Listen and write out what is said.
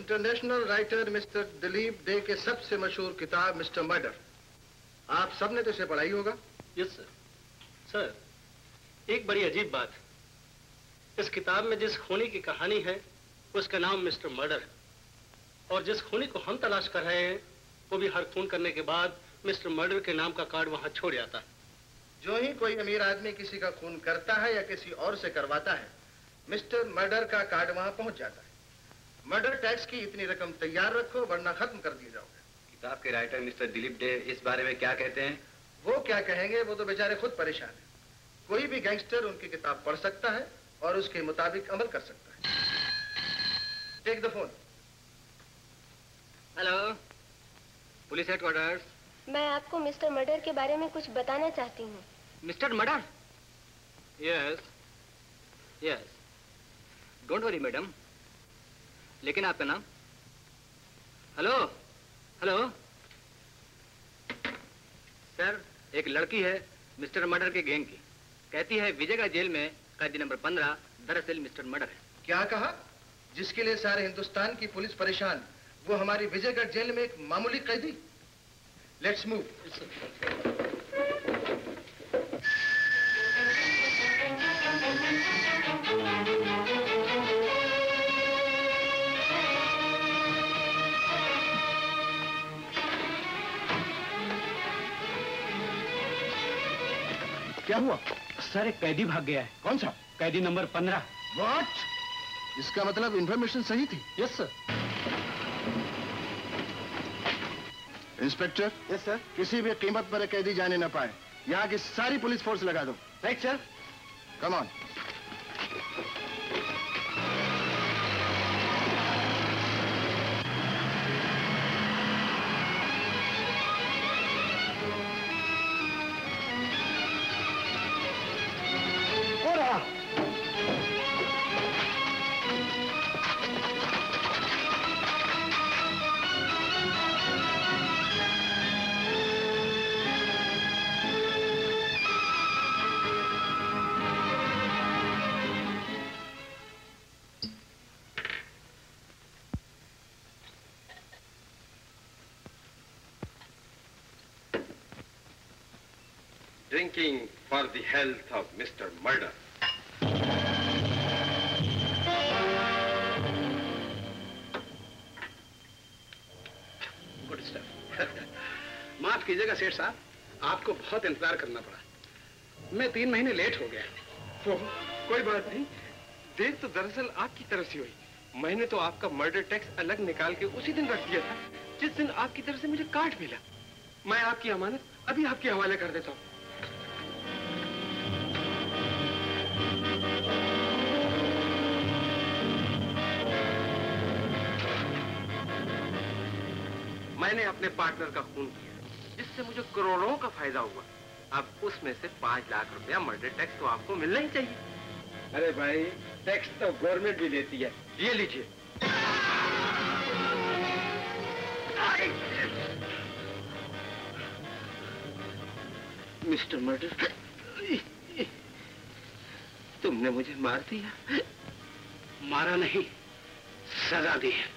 International writer mister Dilip Dey के सबसे मशहूर किताब मिस्टर मर्डर, आप सबने तो इसे पढ़ाई होगा। Yes sir. सर, एक बड़ी अजीब बात, इस किताब में जिस खूनी की कहानी है उसका नाम मिस्टर मर्डर है, और जिस खूनी को हम तलाश कर रहे हैं वो भी हर खून करने के बाद मिस्टर मर्डर के नाम का कार्ड वहां छोड़ जाता है। जो ही कोई अमीर आदमी किसी का खून करता है या किसी और से करवाता है, मिस्टर मर्डर का कार्ड वहां पहुंच जाता है। मर्डर टैक्स की इतनी रकम तैयार रखो वरना खत्म कर दिए जाओगे। किताब के राइटर मिस्टर दिलीप डे इस बारे में क्या कहते हैं? वो क्या कहेंगे, वो तो बेचारे खुद परेशान है। कोई भी गैंगस्टर उनकी किताब पढ़ सकता है और उसके मुताबिक अमल कर सकता है। Take the phone. Hello, police headquarters. मैं आपको मिस्टर मर्डर के बारे में कुछ बताना चाहती हूँ। Mister murder? Yes yes, don't worry madam. लेकिन आपका नाम? हेलो हेलो सर, एक लड़की है मिस्टर मर्डर के गैंग की, कहती है विजयगढ़ जेल में कैदी नंबर 15 दरअसल मिस्टर मर्डर है। क्या कहा? जिसके लिए सारे हिंदुस्तान की पुलिस परेशान, वो हमारी विजयगढ़ जेल में एक मामूली कैदी? Let's move. क्या हुआ? सर, एक कैदी भाग गया है। कौन सा? कैदी नंबर 15। व्हाट? इसका मतलब इंफॉर्मेशन सही थी? Yes sir. Inspector. Yes sir. किसी भी कीमत पर एक कैदी जाने न पाए, यहाँ की सारी पुलिस फोर्स लगा दो। Right sir. Come on. Drinking for the health of Mr. Murder. Good stuff. माफ कीजिएगा सेठ साहब, आपको बहुत इंतजार करना पड़ा। मैं 3 महीने लेट हो गया। कोई बात नहीं, देर तो दरअसल आपकी तरफ से हुई। मैंने तो आपका मर्डर टैक्स अलग निकाल के उसी दिन रख दिया था जिस दिन आपकी तरफ से मुझे कार्ड मिला। मैं आपकी अमानत अभी आपके हवाले कर देता हूँ। मैंने अपने पार्टनर का खून किया जिससे मुझे करोड़ों का फायदा हुआ। अब उसमें से 5 लाख रुपया मर्डर टैक्स तो आपको मिलना ही चाहिए। अरे भाई, टैक्स तो गवर्नमेंट भी देती है, ये लीजिए। मिस्टर मर्डर, तुमने मुझे मार दिया। मारा नहीं, सजा दी है।